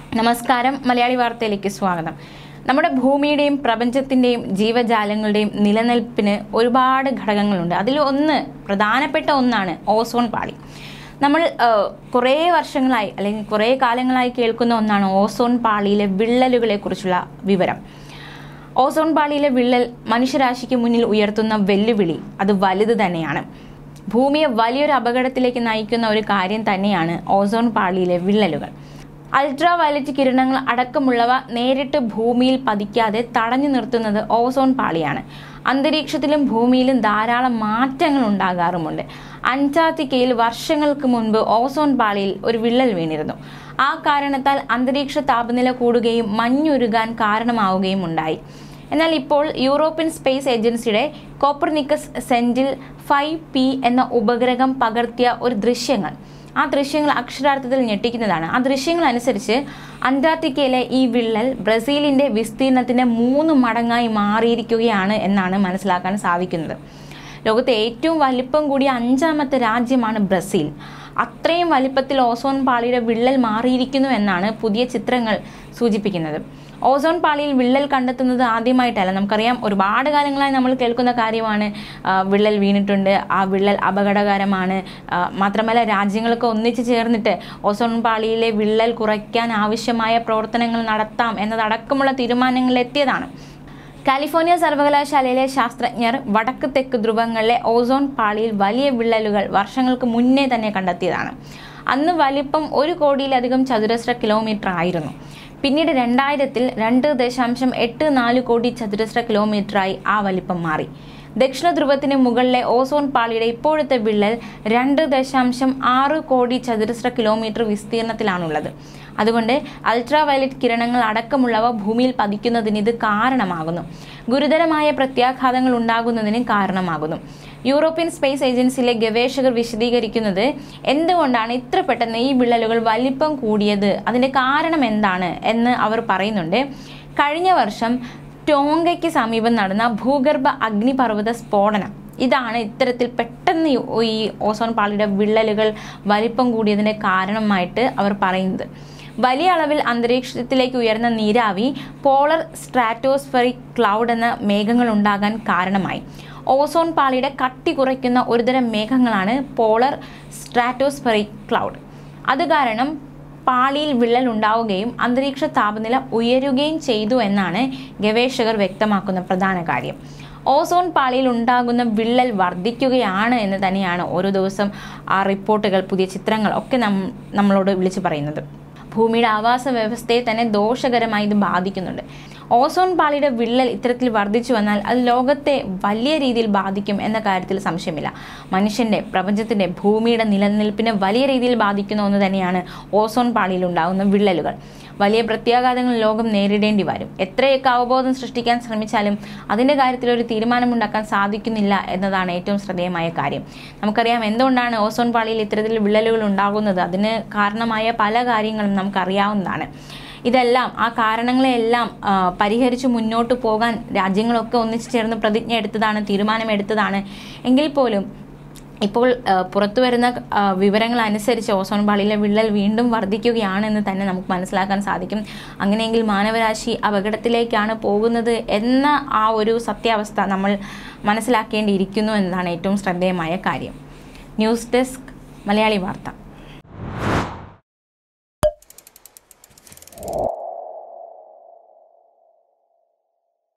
നമസ്കാരം, മലയാളി വാർത്തയിലേക്ക് സ്വാഗതം. നമ്മുടെ ഭൂമിയുടെയും പ്രപഞ്ചത്തിൻ്റെയും ജീവജാലങ്ങളുടെയും നിലനിൽപ്പിന് ഒരുപാട് ഘടകങ്ങളുണ്ട്. അതിൽ പ്രധാനപ്പെട്ട ഒന്നാണ് ഓസോൺ പാളി. നമ്മൾ കുറേ വർഷങ്ങളായി അല്ലെങ്കിൽ കുറേ കാലങ്ങളായി കേൾക്കുന്ന ഒന്നാണ് ഓസോൺ പാളിയിലെ വിള്ളലുകളെക്കുറിച്ചുള്ള വിവരം. ഓസോൺ പാളിയിലെ വിള്ളൽ മനുഷ്യരാശിക്ക് മുന്നിൽ ഉയർത്തുന്ന വെല്ലുവിളി അത് വലുത് തന്നെയാണ്. ഭൂമിയെ വലിയൊരു അപകടത്തിലേക്ക് നയിക്കുന്ന ഒരു കാര്യം തന്നെയാണ് ഓസോൺ പാളിയിലെ വിള്ളലുകൾ. അൾട്രാ വയലറ്റ് കിരണങ്ങൾ അടക്കമുള്ളവ നേരിട്ട് ഭൂമിയിൽ പതിക്കാതെ തടഞ്ഞു നിർത്തുന്നത് ഓസോൺ പാളിയാണ്. അന്തരീക്ഷത്തിലും ഭൂമിയിലും ധാരാളം മാറ്റങ്ങൾ ഉണ്ടാകാറുമുണ്ട്. അന്റാർട്ടിക്കയിൽ വർഷങ്ങൾക്ക് മുൻപ് ഓസോൺ പാളിയിൽ ഒരു വിള്ളൽ വീണിരുന്നു. ആ കാരണത്താൽ അന്തരീക്ഷ താപനില കൂടുകയും മഞ്ഞുരുകാൻ കാരണമാവുകയും ഉണ്ടായി. എന്നാൽ ഇപ്പോൾ യൂറോപ്യൻ സ്പേസ് ഏജൻസിയുടെ കോപ്പർനിക്കസ് സെന്റിൽ 5P എന്ന ഉപഗ്രഹം പകർത്തിയ ഒരു ആ ദൃശ്യങ്ങൾ അക്ഷരാർത്ഥത്തിൽ ഞെട്ടിക്കുന്നതാണ്. ആ ദൃശ്യങ്ങൾ അനുസരിച്ച് അന്റാർട്ടിക്കയിലെ ഈ വിള്ളൽ ബ്രസീലിൻ്റെ വിസ്തീർണത്തിൻ്റെ 3 മടങ്ങായി മാറിയിരിക്കുകയാണ് എന്നാണ് മനസ്സിലാക്കാൻ സാധിക്കുന്നത്. ലോകത്തെ ഏറ്റവും വലിപ്പം കൂടിയ 5ാമത്തെ രാജ്യമാണ് ബ്രസീൽ. അത്രയും വലിപ്പത്തിൽ ഓസോൺ പാളിയുടെ വിള്ളൽ മാറിയിരിക്കുന്നു എന്നാണ് പുതിയ ചിത്രങ്ങൾ സൂചിപ്പിക്കുന്നത്. ഓസോൺ പാളിയിൽ വിള്ളൽ കണ്ടെത്തുന്നത് ആദ്യമായിട്ടല്ല. നമുക്കറിയാം, ഒരുപാട് കാലങ്ങളായി നമ്മൾ കേൾക്കുന്ന കാര്യമാണ് വിള്ളൽ വീണിട്ടുണ്ട്, ആ വിള്ളൽ അപകടകരമാണ്. മാത്രമല്ല, രാജ്യങ്ങളൊക്കെ ഒന്നിച്ചു ചേർന്നിട്ട് ഓസോൺ പാളിയിലെ വിള്ളൽ കുറയ്ക്കാൻ ആവശ്യമായ പ്രവർത്തനങ്ങൾ നടത്താം എന്നതടക്കമുള്ള തീരുമാനങ്ങളിലെത്തിയതാണ്. കാലിഫോർണിയ സർവകലാശാലയിലെ ശാസ്ത്രജ്ഞർ വടക്ക് തെക്ക് ധ്രുവങ്ങളിലെ ഓസോൺ പാളിയിൽ വലിയ വിള്ളലുകൾ വർഷങ്ങൾക്ക് മുന്നേ തന്നെ കണ്ടെത്തിയതാണ്. അന്ന് വലിപ്പം 1 കോടിയിലധികം ചതുരശ്ര കിലോമീറ്റർ ആയിരുന്നു. പിന്നീട് 2000-ൽ 2.84 കോടി ചതുരശ്ര കിലോമീറ്ററായി ആ വലിപ്പം മാറി. ദക്ഷിണ ധ്രുവത്തിന് മുകളിലെ ഓസോൺ പാളിയുടെ ഇപ്പോഴത്തെ വിള്ളൽ 2.6 കോടി ചതുരശ്ര കിലോമീറ്റർ വിസ്തീർണത്തിലാണുള്ളത്. അതുകൊണ്ട് അൾട്രാ വയലറ്റ് കിരണങ്ങൾ അടക്കമുള്ളവ ഭൂമിയിൽ പതിക്കുന്നതിന് ഇത് കാരണമാകുന്നു. ഗുരുതരമായ പ്രത്യാഘാതങ്ങൾ ഉണ്ടാകുന്നതിന് കാരണമാകുന്നു. യൂറോപ്യൻ സ്പേസ് ഏജൻസിയിലെ ഗവേഷകർ വിശദീകരിക്കുന്നത് എന്തുകൊണ്ടാണ് ഇത്ര പെട്ടെന്ന് ഈ വിള്ളലുകൾ വലിപ്പം കൂടിയത്, അതിൻ്റെ കാരണം എന്താണ് എന്ന് അവർ പറയുന്നുണ്ട്. കഴിഞ്ഞ വർഷം ടോങ്കയ്ക്ക് സമീപം നടന്ന ഭൂഗർഭ അഗ്നിപർവ്വത സ്ഫോടനം ഇതാണ് ഇത്തരത്തിൽ പെട്ടെന്ന് ഈ ഓസോൺ പാളിയുടെ വിള്ളലുകൾ വലിപ്പം കൂടിയതിൻ്റെ കാരണമായിട്ട് അവർ പറയുന്നത്. വലിയ അളവിൽ അന്തരീക്ഷത്തിലേക്ക് ഉയർന്ന നീരാവി പോളർ സ്ട്രാറ്റോസ്ഫെറിക് ക്ലൗഡ് എന്ന മേഘങ്ങൾ ഉണ്ടാകാൻ കാരണമായി. ഓസോൺ പാളിയുടെ കട്ടി കുറയ്ക്കുന്ന ഒരുതരം മേഘങ്ങളാണ് പോളർ സ്ട്രാറ്റോസ്ഫെറിക് ക്ലൗഡ്. അത് കാരണം പാളിയിൽ വിള്ളൽ ഉണ്ടാവുകയും അന്തരീക്ഷ താപനില ഉയരുകയും ചെയ്തു എന്നാണ് ഗവേഷകർ വ്യക്തമാക്കുന്ന പ്രധാന കാര്യം. ഓസോൺ പാളിയിൽ ഉണ്ടാകുന്ന വിള്ളൽ വർദ്ധിക്കുകയാണ് എന്ന് തന്നെയാണ് ഓരോ ദിവസം ആ റിപ്പോർട്ടുകൾ, പുതിയ ചിത്രങ്ങൾ ഒക്കെ നമ്മളോട് വിളിച്ചു പറയുന്നത്. ഭൂമിയുടെ ആവാസ വ്യവസ്ഥയെ തന്നെ ദോഷകരമായി ഇത് ബാധിക്കുന്നുണ്ട്. ഓസോൺ പാളിയുടെ വിള്ളൽ ഇത്തരത്തിൽ വർദ്ധിച്ചു വന്നാൽ അത് ലോകത്തെ വലിയ രീതിയിൽ ബാധിക്കും എന്ന കാര്യത്തിൽ സംശയമില്ല. മനുഷ്യൻ്റെ, പ്രപഞ്ചത്തിൻ്റെ, ഭൂമിയുടെ നിലനിൽപ്പിനെ വലിയ രീതിയിൽ ബാധിക്കുന്ന ഒന്ന് തന്നെയാണ് ഓസോൺ പാളിയിൽ ഉണ്ടാകുന്ന വിള്ളലുകൾ. വലിയ പ്രത്യാഘാതങ്ങൾ ലോകം നേരിടേണ്ടി വരും. എത്രയൊക്കെ അവബോധം സൃഷ്ടിക്കാൻ ശ്രമിച്ചാലും അതിൻ്റെ കാര്യത്തിൽ ഒരു തീരുമാനമുണ്ടാക്കാൻ സാധിക്കുന്നില്ല എന്നതാണ് ഏറ്റവും ശ്രദ്ധേയമായ കാര്യം. നമുക്കറിയാം എന്തുകൊണ്ടാണ് ഓസോൺ പാളിയിൽ ഇത്തരത്തിൽ വിള്ളലുകൾ ഉണ്ടാകുന്നത്. അതിന് കാരണമായ പല കാര്യങ്ങളും നമുക്കറിയാവുന്നതാണ്. ഇതെല്ലാം, ആ കാരണങ്ങളെല്ലാം പരിഹരിച്ച് മുന്നോട്ട് പോകാൻ രാജ്യങ്ങളൊക്കെ ഒന്നിച്ചു ചേർന്ന് പ്രതിജ്ഞ എടുത്തതാണ്, തീരുമാനമെടുത്തതാണ്. എങ്കിൽ പോലും ഇപ്പോൾ പുറത്തു വരുന്ന വിവരങ്ങൾ അനുസരിച്ച് ഓസോൺ പാളിയിലെ വിള്ളൽ വീണ്ടും വർദ്ധിക്കുകയാണെന്ന് തന്നെ നമുക്ക് മനസ്സിലാക്കാൻ സാധിക്കും. അങ്ങനെയെങ്കിൽ മാനവരാശി അപകടത്തിലേക്കാണ് പോകുന്നത് എന്ന ആ ഒരു സത്യാവസ്ഥ നമ്മൾ മനസ്സിലാക്കേണ്ടിയിരിക്കുന്നു എന്നതാണ് ഏറ്റവും ശ്രദ്ധേയമായ കാര്യം. ന്യൂസ് ഡെസ്ക്, മലയാളി വാർത്ത.